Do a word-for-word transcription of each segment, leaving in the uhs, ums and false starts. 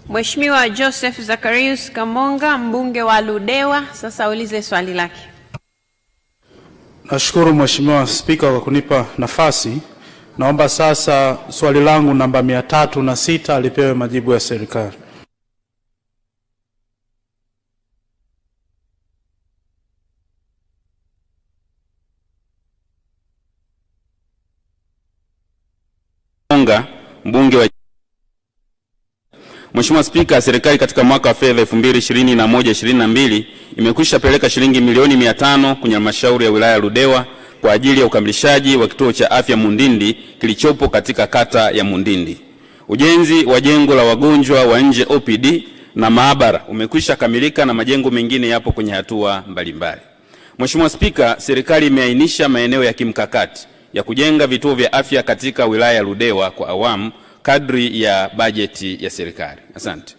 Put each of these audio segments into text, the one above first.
Mheshimiwa Joseph Zacharias Kamonga, mbunge wa Ludewa, sasa ulize swali lake. Nashukuru Mheshimiwa Spika kwa kunipa nafasi. Naomba sasa swali langu namba mia tatu na sita lipewe majibu ya serikali. Kamonga, mbunge wa Mheshimiwa Spika, serikali katika mwaka wa fedha elfu mbili ishirini na moja ishirini na mbili imekwisha peleka shilingi milioni mia tano kwenye halmashauri ya wilaya ya Ludewa kwa ajili ya ukamilishaji wa kituo cha afya Mundindi kilichopo katika kata ya Mundindi. Ujenzi wa jengo la wagonjwa wa nje O P D na maabara umekwisha kamilika na majengo mengine yapo kwenye hatua mbalimbali. Mheshimiwa Spika, serikali imeainisha maeneo ya kimkakati ya kujenga vituo vya afya katika wilaya ya Ludewa kwa awamu kadri ya bajeti ya serikali. Asante.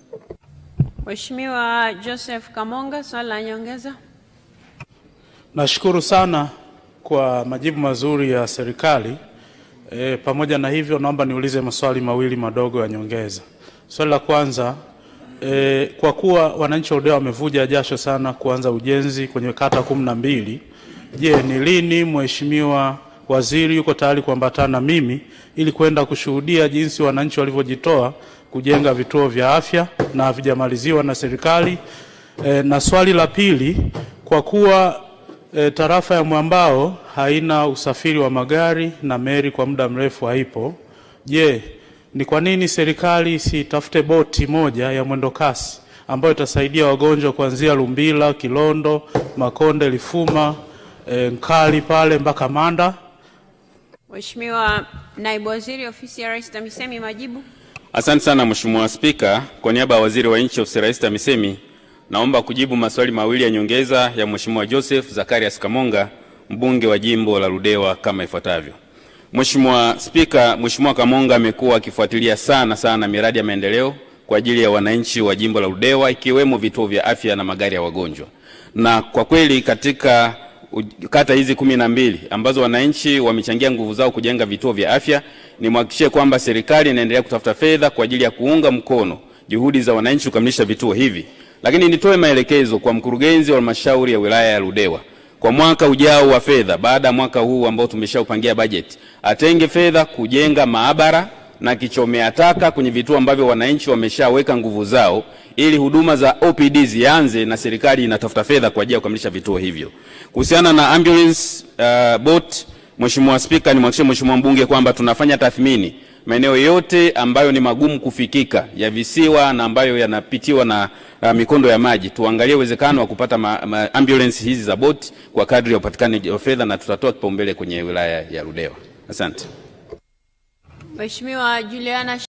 Mheshimiwa Joseph Kamonga, swali la nyongeza. Nashukuru sana kwa majibu mazuri ya serikali. E, pamoja na hivyo naomba niulize maswali mawili madogo ya nyongeza. Swali la kwanza, e, kwa kuwa wananchi wa Ludewa wamevuja jasho sana kuanza ujenzi kwenye kata kumi na mbili, je, ni lini Mheshimiwa Waziri yuko tayari kuambatana na mimi ili kwenda kushuhudia jinsi wananchi walivyojitoa kujenga vituo vya afya na havijamaliziwa na serikali? E, na swali la pili, kwa kuwa e, tarafa ya Mwambao haina usafiri wa magari na meli kwa muda mrefu haipo, je, ni kwa nini serikali isitafute boti moja ya mwendo kasi ambayo itasaidia wagonjwa kuanzia Lumbila, Kilondo, Makonde, Lifuma, e, Nkali pale mpaka Manda? Mheshimiwa Naibu Waziri Ofisi ya Rais TAMISEMI, majibu. Asante sana Mheshimiwa Spika, kwa niaba ya Waziri wa Nchi Ofisi ya Rais TAMISEMI naomba kujibu maswali mawili ya nyongeza ya Mheshimiwa Joseph Zacharias Kamonga, mbunge wa Jimbo la Ludewa kama ifuatavyo. Mheshimiwa Spika, Mheshimiwa Kamonga amekuwa akifuatilia sana sana miradi ya maendeleo kwa ajili ya wananchi wa Jimbo la Ludewa ikiwemo vituo vya afya na magari ya wagonjwa. Na kwa kweli katika kata hizi kumi na mbili ambazo wananchi wamechangia nguvu zao kujenga vituo vya afya, ni mhakikishie kwamba serikali inaendelea kutafuta fedha kwa ajili ya kuunga mkono juhudi za wananchi kukamilisha vituo hivi. Lakini nitoe maelekezo kwa mkurugenzi wa halmashauri ya wilaya ya Ludewa, kwa mwaka ujao wa fedha, baada ya mwaka huu ambao tumeshaupangia bajeti, atenge fedha kujenga maabara na kichomea taka kwenye vituo ambavyo wananchi wameshaweka nguvu zao, ili huduma za O P D zianze na serikali inatafuta fedha kwa ajili ya kukamilisha vituo hivyo. Kuhusiana na ambulance uh, boat, Mheshimiwa Spika, nimhakikishie Mheshimiwa mbunge kwamba tunafanya tathmini maeneo yote ambayo ni magumu kufikika ya visiwa na ambayo yanapitiwa na uh, mikondo ya maji. Tuangalie uwezekano wa kupata ma, ma, ambulance hizi za boat kwa kadri ya upatikanaji wa fedha, na tutatoa kipaumbele kwenye wilaya ya Ludewa. Asante. Mheshimiwa Juliana